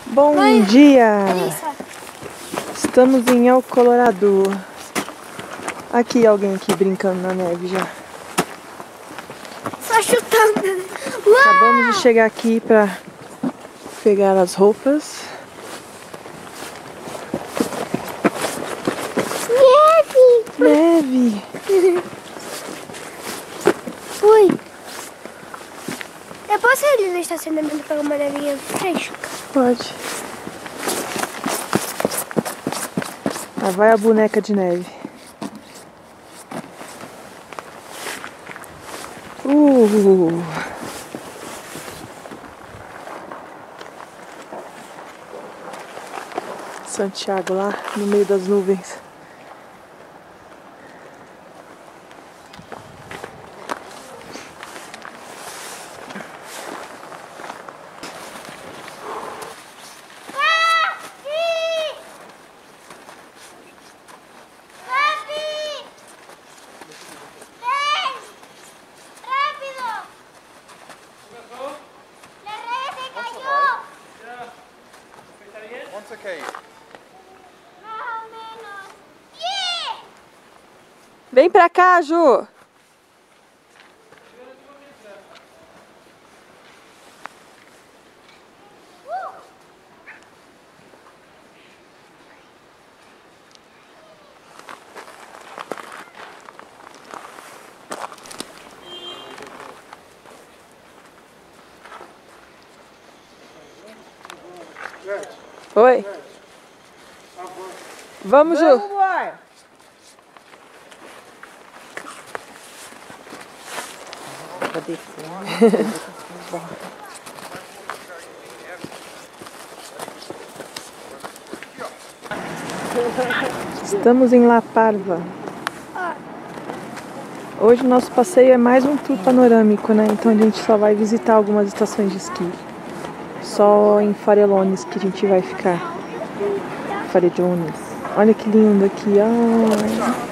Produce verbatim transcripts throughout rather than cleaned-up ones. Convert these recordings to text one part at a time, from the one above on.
Bom Mãe, dia! Alissa. Estamos em El Colorado. Aqui, alguém aqui brincando na neve já. Só chutando. Uau! Acabamos de chegar aqui para pegar as roupas. Neve! Neve! Ui! Eu posso ir ali no estacionamento pegar uma nevinha fresca? Pode. Lá vai a boneca de neve. Uh! Santiago lá no meio das nuvens. Vem pra cá, Ju! Oi. Vamos, Ju. Estamos em La Parva. Hoje o nosso passeio é mais um tour panorâmico, né? Então a gente só vai visitar algumas estações de esqui. Só em Farellones que a gente vai ficar. Farellones. Olha que lindo aqui, ó.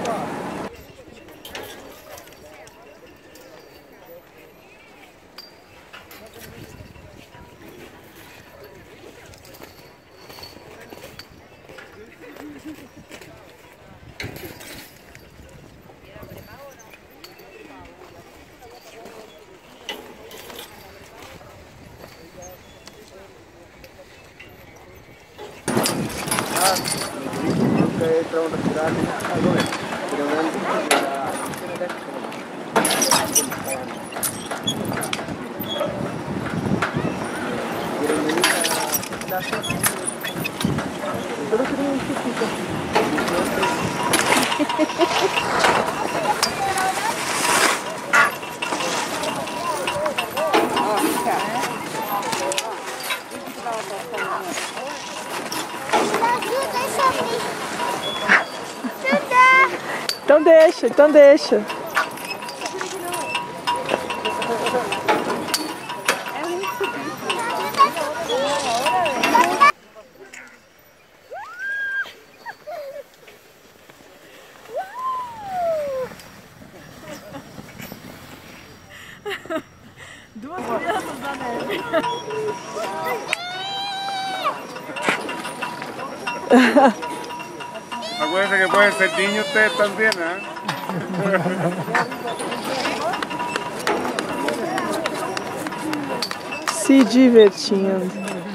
Então deixa, então deixa. Duas crianças na neve. Acuérdense que pueden ser niños ustedes también, ¿eh? Se divertindo.